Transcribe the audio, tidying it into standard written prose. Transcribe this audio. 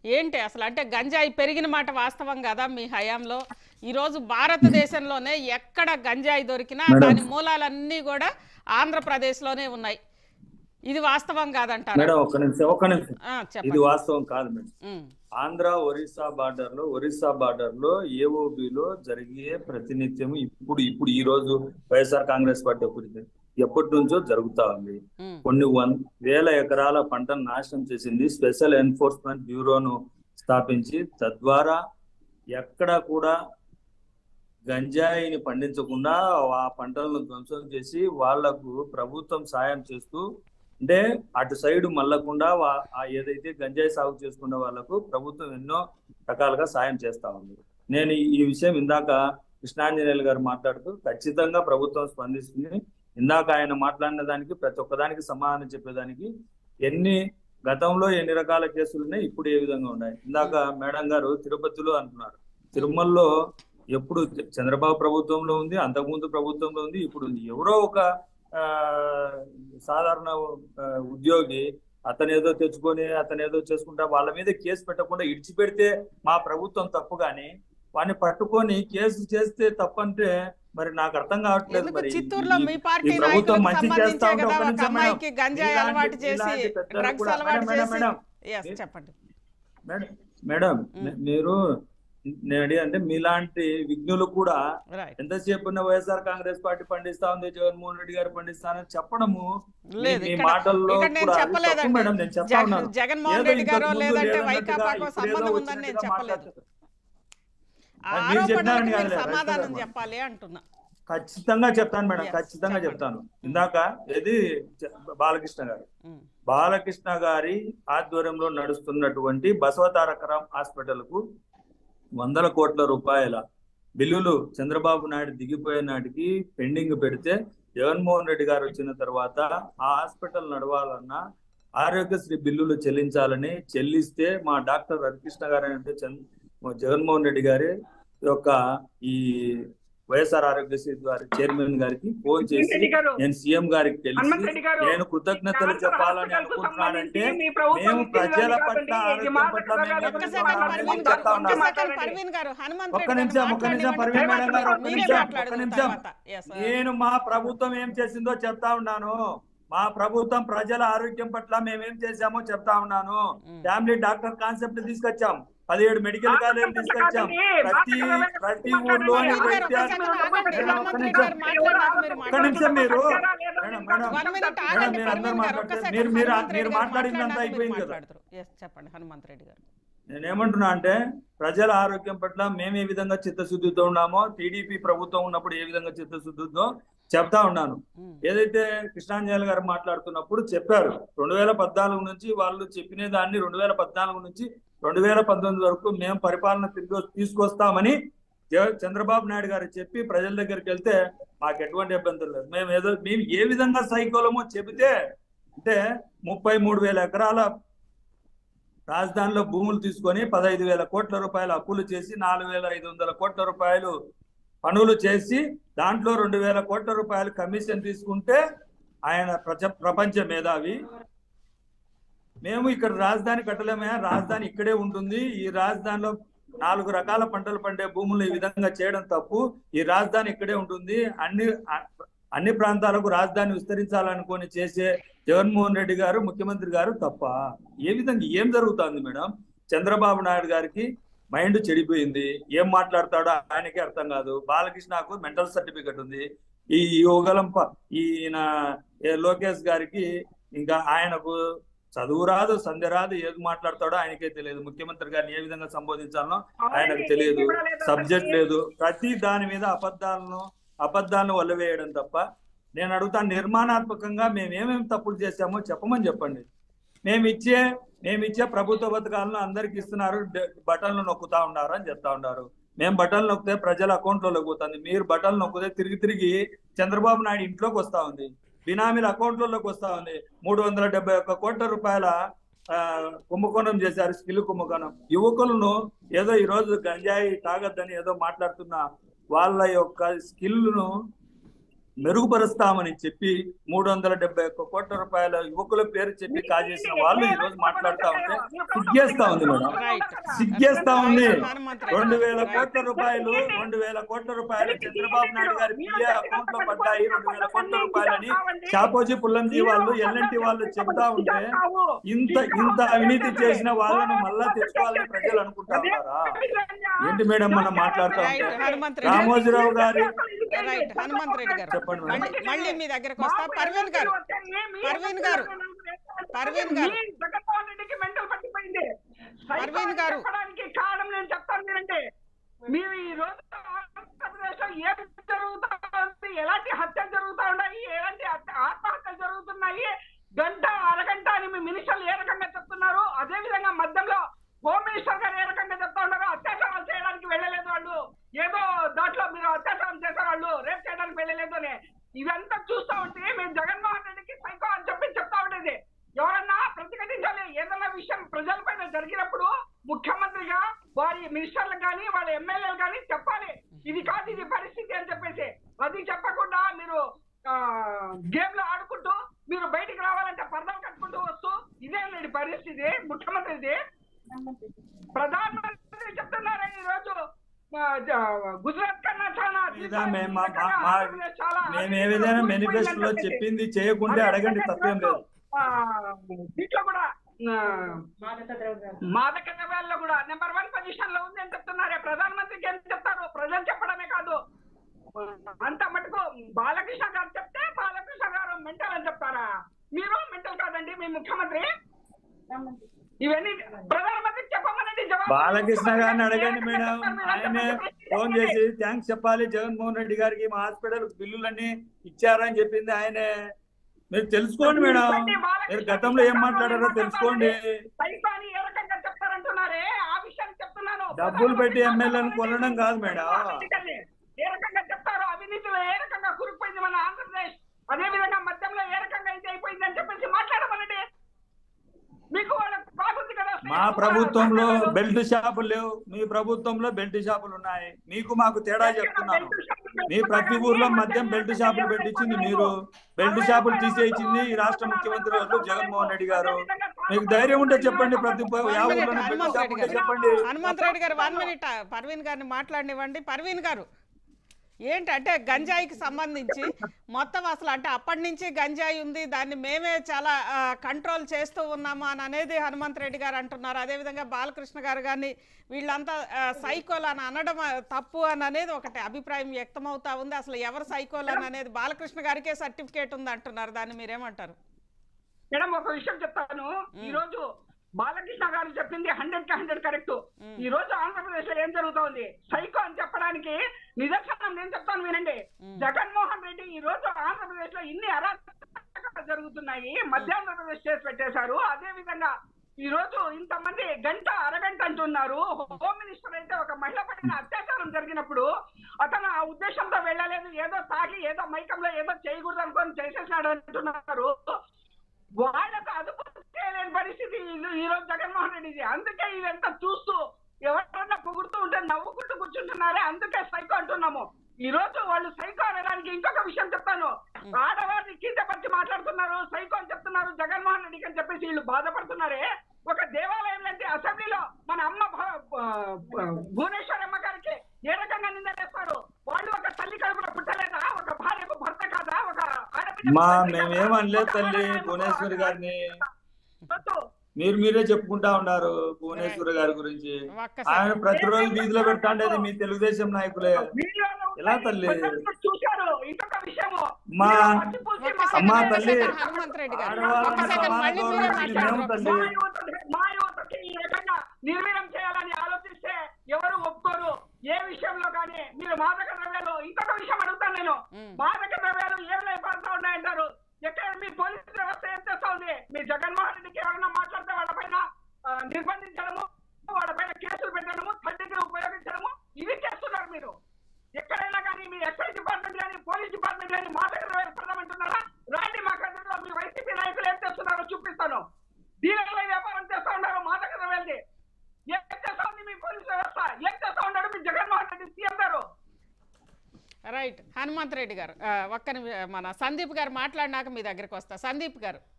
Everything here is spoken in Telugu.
ఏంటి అసలు? అంటే గంజాయి పెరిగిన మాట వాస్తవం కదా మీ హయాంలో? ఈరోజు భారతదేశంలోనే ఎక్కడ గంజాయి దొరికినా దాని మూలాలన్నీ కూడా ఆంధ్రప్రదేశ్లోనే ఉన్నాయి. ఇది వాస్తవం కాదంటారా? మేడం ఒక్క నిమిషం ఇది వాస్తవం కాదు మేడం. ఆంధ్ర ఒరిస్సా బార్డర్ లో ఏఓబిలో జరిగే ప్రతినిత్యం ఇప్పుడు ఈ రోజు వైఎస్ఆర్ కాంగ్రెస్ పార్టీ ఎప్పటి నుంచో జరుగుతా ఉంది. కొన్ని వేల ఎకరాల పంటను నాశనం చేసింది. స్పెషల్ ఎన్ఫోర్స్మెంట్ బ్యూరోను స్థాపించి తద్వారా ఎక్కడ కూడా గంజాయిని పండించకుండా ఆ పంటలను ధ్వంసం చేసి వాళ్లకు ప్రభుత్వం సాయం చేస్తూ, అంటే అటు సైడ్ మళ్ళకుండా ఏదైతే గంజాయి సాగు చేసుకున్న వాళ్లకు ప్రభుత్వం ఎన్నో రకాలుగా సాయం చేస్తా ఉంది. నేను ఈ విషయం ఇందాక కృష్ణాంజనేయులు గారు మాట్లాడుతూ ఖచ్చితంగా ప్రభుత్వం స్పందిస్తుంది. ఇందాక ఆయన మాట్లాడిన దానికి ప్రతి ఒక్కదానికి సమాధానం చెప్పేదానికి గతంలో ఎన్ని రకాల కేసులు ఉన్నాయి, ఇప్పుడు ఏ విధంగా ఉన్నాయి. ఇందాక మేడం గారు తిరుపతిలో అంటున్నారు. తిరుమలలో ఎప్పుడు చంద్రబాబు ప్రభుత్వంలో ఉంది, అంతకుముందు ప్రభుత్వంలో ఉంది, ఇప్పుడు ఉంది. ఎవరో ఒక సాధారణ ఉద్యోగి అతనేదో తెచ్చుకొని అతనేదో చేసుకుంటా వాళ్ళ మీద కేసు పెట్టకుండా ఇడిచిపెడితే మా ప్రభుత్వం తప్పు, కానీ వాడిని పట్టుకొని కేసు చేస్తే తప్పంటే మరి నాకు అర్థం కావట్లేదు. మరి ఈ ప్రభుత్వం మంచి చేస్తా ఉంటే మేడం మీరు అంటే మీలాంటి విఘ్నులు కూడా ఎంతసేపు ఉన్న వైఎస్ఆర్ కాంగ్రెస్ పార్టీ పండిస్తా ఉంది, జగన్మోహన్ రెడ్డి గారు పండిస్తానని చెప్పడము మీ మాటల్లో మేడం నేను చెప్తా ఉన్నాను. ఖచ్చితంగా చెప్తాను మేడం, ఖచ్చితంగా చెప్తాను. ఇందాక ఇది బాలకృష్ణ గారి ఆధ్వర్యంలో నడుస్తున్నటువంటి బసవతారకరాం హాస్పిటల్ కు 100 కోట్ల రూపాయల బిల్లులు చంద్రబాబు నాయుడు దిగిపోయే నాటికి పెండింగ్ పెడితే, జగన్మోహన్ రెడ్డి గారు వచ్చిన తర్వాత ఆ హాస్పిటల్ నడవాలన్నా ఆరోగ్యశ్రీ బిల్లులు చెల్లిస్తే మా డాక్టర్ హరికృష్ణ గారు అంటే జగన్మోహన్ రెడ్డి గారి యొక్క ఈ వైఎస్ఆర్ ఆరోగ్యశ్రీ ద్వారా చైర్మన్ గారికి ఫోన్ చేసి నేను సీఎం గారికి తెలిసి నేను కృతజ్ఞతలు చెప్పాలని అనుకుంటున్నానంటే మేము ప్రజల పట్ల ఆరోగ్యం పట్ల నేను మా ప్రభుత్వం ఏం చేసిందో చెప్తా ఉన్నాను. మా ప్రభుత్వం ప్రజల ఆరోగ్యం పట్ల మేమేం చేశామో చెప్తా ఉన్నాను. ఫ్యామిలీ డాక్టర్ కాన్సెప్ట్ తీసుకొచ్చాం, 17 మెడికల్ కాలేజీలు తీసుకొచ్చాం. ప్రతి ఊర్లో మీరు మాట్లాడిందంతా అయిపోయింది కదా. నేనేమంటున్నా అంటే ప్రజల ఆరోగ్యం పట్ల మేము ఏ విధంగా చిత్తశుద్ధితో ఉన్నామో, టీడీపీ ప్రభుత్వం ఉన్నప్పుడు ఏ విధంగా చిత్తశుద్ధితో చెప్తా ఉన్నాను. ఏదైతే కృష్ణాంజనేయులు గారు మాట్లాడుతున్నప్పుడు చెప్పారు 2014 నుంచి వాళ్ళు చెప్పిన దాన్ని 2014 నుంచి 2019 వరకు మేము పరిపాలన తీసుకొస్తామని చంద్రబాబు నాయుడు గారు చెప్పి ప్రజల దగ్గరికి వెళ్తే మాకు ఎటువంటి ఇబ్బందులు లేదు. మేము ఏ విధంగా సైకోలమో చెబితే, అంటే 33,000 ఎకరాల రాజధానిలో భూములు తీసుకొని 15,000 కోట్ల రూపాయలు అప్పులు చేసి 4,500 కోట్ల రూపాయలు పనులు చేసి దాంట్లో 2,000 కోట్ల రూపాయలు కమిషన్ తీసుకుంటే ఆయన ప్రపంచ మేధావి. మేము ఇక్కడ రాజధాని కట్టలేమయ్యా, రాజధాని ఇక్కడే ఉంటుంది, ఈ రాజధానిలో 4 రకాల పంటలు పండే భూములు ఈ విధంగా చేయడం తప్పు, ఈ రాజధాని ఇక్కడే ఉంటుంది, అన్ని ప్రాంతాలకు రాజధాని విస్తరించాలనుకొని చేసే జగన్మోహన్ రెడ్డి గారు ముఖ్యమంత్రి గారు తప్ప. ఏ విధంగా ఏం జరుగుతుంది మేడం? చంద్రబాబు నాయుడు గారికి మైండ్ చెడిపోయింది, ఏం మాట్లాడతాడో ఆయనకే అర్థం కాదు. బాలకృష్ణకు మెంటల్ సర్టిఫికెట్ ఉంది, ఈ యువగలం ఈయన లోకేష్ గారికి ఇంకా ఆయనకు చదువు రాదు, సంధ్య రాదు, ఏది మాట్లాడతాడో ఆయనకే తెలియదు. ముఖ్యమంత్రి గారిని ఏ విధంగా సంబోధించాలనో ఆయనకు తెలియదు, సబ్జెక్ట్ లేదు. ప్రతి దాని మీద అబద్ధాలను వల్లవేయడం తప్ప. నేను అడుగుతాను, నిర్మాణాత్మకంగా మేమేమేమి తప్పులు చేశామో చెప్పమని చెప్పండి. మేమిచ్చే ప్రభుత్వ పథకాలను అందరికి ఇస్తున్నారు, బటన్లు నొక్కుతా ఉన్నారు అని చెప్తా ఉన్నారు. మేము బటన్లు నొక్కితే ప్రజల అకౌంట్లోకి పోతుంది, మీరు బటన్లు నొక్కితే తిరిగి చంద్రబాబు నాయుడు ఇంట్లోకి వస్తా ఉంది, బినామీల అకౌంట్లలోకి వస్తా ఉంది. 371 కోట్ల రూపాయల కుంభకోణం చేశారు, స్కిల్ కుంభకోణం. యువకులను ఏదో ఈరోజు గంజాయి తాగద్దని ఏదో మాట్లాడుతున్న వాళ్ళ యొక్క స్కిల్ను మెరుగుపరుస్తామని చెప్పి 371 కోట్ల రూపాయల యువకుల పేరు చెప్పి కాజేసిన వాళ్ళు ఈ రోజు మాట్లాడుతా ఉంటే సిగ్గేస్తా ఉంది మేడం, సిగ్గేస్తా ఉంది. 2000 కోట్ల రూపాయలు 2000 కోట్ల రూపాయలు చంద్రబాబు నాయుడు గారి పిఏ అకౌంట్ లో పడ్డాయి, 2000 కోట్ల రూపాయలని షాపోజీ పుల్లంజీ వాళ్ళు ఎల్ఎన్టీ వాళ్ళు చెప్తా ఉంటే ఇంత అవినీతి చేసిన వాళ్ళను మళ్ళా తెచ్చుకోవాలని ప్రజలు అనుకుంటా ఉన్నారా? ఏంటి మేడం మనం మాట్లాడుతూ ఉంటే? రామోజీరావు గారి హనుమంత్ రెడ్డి గారు మళ్ళీ మీ దగ్గరకు వస్తా. పర్వీన్ గారు కారణం నేను చెప్తాను మీరంటే, మీరు ఈ రోజు ఆంధ్రప్రదేశ్ లో ఏం జరుగుతుంది, ఎలాంటి హత్యలు జరుగుతా ఉన్నాయి, ఎలాంటి ఆత్మహత్యలు జరుగుతున్నాయి, గంట అరగంట అని మీ మినిస్టర్లు ఏ రకంగా చెప్తున్నారు. అదే విధంగా మధ్యంలో హోమ్ మినిస్టర్ గారు ఏ రకంగా చెప్తా ఉన్నారు, అత్యాచారాలు చేయడానికి వెళ్ళలేదు వాళ్ళు, ఏదో దాంట్లో మీరు అత్యాచారం చేశారు వాళ్ళు, రేపు చేయడానికి వెళ్ళలేదు అని. ఇదంతా చూస్తా ఉంటే మీరు జగన్మోహన్ రెడ్డికి సైకో అని చెప్తా ఉండేది. ఎవరన్నా ప్రతిఘటించాలి, ఏదన్నా విషయం ప్రజల పైన జరిగినప్పుడు ముఖ్యమంత్రిగా వారి మినిస్టర్లకు కానీ వాళ్ళ ఎమ్మెల్యేలు కానీ చెప్పాలి, ఇది కాదు ఇది పరిస్థితి అని చెప్పేసి. అది చెప్పకుండా మీరు గేమ్ లో ఆడుకుంటూ మీరు బయటికి రావాలంటే పరదాలు కట్టుకుంటూ వస్తూ ఇదేనండి పరిస్థితి ముఖ్యమంత్రిది. ప్రధానమంత్రి చెప్తున్నారే ఈ రోజు గుజరాత్ కన్నా చాలా మేము ఏ విధంగా మేనిఫెస్టోలో చెప్పింది చేయకుంటే అడగండి, తప్పేం లేదు. దీంట్లో కూడా మాదక ద్రవ్యాల్లో కూడా నెంబర్ 1 పొజిషన్ లో ఉంది అని చెప్తున్నారే. ప్రధానమంత్రికి ఏం చెప్తారు, ప్రజలు చెప్పడమే కాదు. అంత మటుకు బాలకృష్ణ గారు చెప్తే బాలకృష్ణ గారు మెంటల్ అని చెప్తారా? మీరు మెంటల్ కాదండి మీ ముఖ్యమంత్రి. ఇవన్నీ ప్రధానమంత్రికి చెప్పమనండి. బాలకృష్ణ గారిని అడగండి మేడం, ఆయనే ఫోన్ చేసి థ్యాంక్స్ చెప్పాలి జగన్మోహన్ రెడ్డి గారికి, మా హాస్పిటల్ బిల్లులన్నీ ఇచ్చారని చెప్పింది ఆయనే. మీరు తెలుసుకోండి మేడం, మీరు గతంలో ఏం మాట్లాడారో తెలుసుకోండి. డబ్బులు పెట్టి ఎమ్మెల్యేలను కొనడం కాదు మేడం. ఏ రకంగా చెప్తారో, అవినీతిలో ఏ రకంగా కురుకుపోయింది మన ఆంధ్రప్రదేశ్, అదే విధంగా మధ్యంలో ఏ రకంగా ఇది అయిపోయింది అని చెప్పేసి మాట్లాడమనండి. మీకు బాగుంది కదా, మా ప్రభుత్వంలో బెల్ట్ షాపులు లేవు, మీ ప్రభుత్వంలో బెల్ట్ షాపులు ఉన్నాయి. మీకు మాకు తేడా చెప్తున్నాను. మీ ప్రతి ఊర్లో మద్యం బెల్ట్ షాపులు పెట్టించింది మీరు, బెల్ట్ షాపులు తీసేయించింది ఈ రాష్ట్ర ముఖ్యమంత్రి గారు జగన్మోహన్ రెడ్డి గారు. మీకు ధైర్యం ఉంటే చెప్పండి, ప్రతి చెప్పండి. హనుమంత్ రెడ్డి గారు 1 మినిట్ పర్వీన్ గారిని మాట్లాడనివ్వండి. పర్వీన్ గారు, ఏంటంటే గంజాయికి సంబంధించి మొత్తం అసలు అంటే అప్పటి నుంచి గంజాయి ఉంది, దాన్ని మేమే చాలా కంట్రోల్ చేస్తూ ఉన్నాము అని అనేది హనుమంత్ రెడ్డి గారు అంటున్నారు. అదేవిధంగా బాలకృష్ణ గారు కానీ వీళ్ళంతా సైకోలు అని అనడం తప్పు అని అనేది ఒకటి అభిప్రాయం వ్యక్తమవుతా ఉంది. అసలు ఎవరు సైకోలు అని అనేది బాలకృష్ణ గారికే సర్టిఫికేట్ ఉంది అంటున్నారు, దాన్ని మీరేమంటారు? మేడం ఒక విషయం చెప్తాను. ఈ రోజు బాలకృష్ణ గారు చెప్పింది 100% కరెక్ట్. ఈ రోజు ఆంధ్రప్రదేశ్ లో ఏం జరుగుతా ఉంది, సైకో అని చెప్పడానికి నిదర్శనం నేను చెప్తాను వినండి. జగన్మోహన్ రెడ్డి ఈ రోజు ఆంధ్రప్రదేశ్ లో ఇన్ని అరాచకాలు జరుగుతున్నాయి, మధ్య ఆంధ్రప్రదేశ్ చేసి పెట్టేశారు. అదే విధంగా ఈ రోజు ఇంతమంది గంట అరగంట అంటున్నారు. హోమ్ మినిస్టర్ అయితే ఒక మహిళ పడిన అత్యాచారం జరిగినప్పుడు అతను ఆ ఉద్దేశంతో వెళ్ళలేదు, ఏదో తాగి ఏదో మైకంలో ఏదో చేయకూడదు అనుకొని చేసేసాడు అంటున్నారు. వాళ్ళకు అదుపు చేయలేని పరిస్థితి ఈ రోజు జగన్మోహన్ రెడ్డిది. అందుకే ఇదంతా చూస్తూ ఎవరన్నా పొగుడుతూ ఉంటే నవ్వుకుంటూ కూర్చుంటున్నారే, అందుకే సైకో అంటున్నాము. ఈ రోజు వాళ్ళు సైకో అనడానికి ఇంకొక విషయం చెప్తాను. ఆడవారిని కిందపరిచి మాట్లాడుతున్నారు, సైకో అని చెప్తున్నారు జగన్మోహన్ రెడ్డికి అని చెప్పేసి వీళ్ళు బాధపడుతున్నారే. ఒక దేవాలయం లాంటి అసెంబ్లీలో మన అమ్మ భువనేశ్వరమ్మ గారికి ఏ రకంగా నిందలేస్తారు? వాళ్ళు ఒక తల్లి కడుపున పుట్టలేదా? ఒక భార్యకు భర్త కాదా? ఒక మేమేమనలేదు తల్లి భువనేశ్వరి గారిని, మీరే చెప్పుకుంటా ఉన్నారు భువనేశ్వరి గారి గురించి. ఆయన ప్రతిరోజు వీధిలో పెడతాండేది మీ తెలుగుదేశం నాయకులే. ఎలా తల్లి మా అమ్మా తల్లి నిర్వీర్యం చేయాలని ఆలోచిస్తే ఎవరు ఒప్పుకోరు ఏ విషయంలో కానీ. మీరు మాదక ద్రవ్యాలు, ఇంకొక విషయం అడుగుతాను నేను, మాదక ద్రవ్యాలు ఏమైనా పడుతూ ఉన్నాయంటారు. ఎక్కడ మీ పోలీసు వ్యవస్థ ఏం చేస్తా ఉంది? మీ జగన్మోహన్ రెడ్డికి ఎవరైనా మాట్లాడితే వాళ్ళపైన నిర్బంధించడము, వాళ్ళపైన కేసులు పెట్టడము, తండ్రికి ఉపయోగించడము, ఇవి చేస్తున్నారు మీరు. ఎక్కడైనా కానీ మీ ఎక్సైజ్ డిపార్ట్మెంట్ కానీ పోలీస్ డిపార్ట్మెంట్ కానీ మాదక ద్రవ్యాలు పడమంటున్నారా? రాండి మా కథలో మీ వైసీపీ నాయకులు ఏం చేస్తున్నారో చూపిస్తాను. డీలర్ల వ్యాపారం చేస్తా ఉన్నారు మాదక ద్రవ్యాలది. ఏం చేస్తా ఉంది మీ పోలీసు వ్యవస్థ? ఏం చేస్తా ఉన్నాడు మీ జగన్మోహన్ రెడ్డి సీఎం గారు? రైట్. హనుమంత్ రెడ్డి గారు, మన సందీప్ గారు మాట్లాడినాక మీ దగ్గరికి వస్తా. సందీప్ గారు.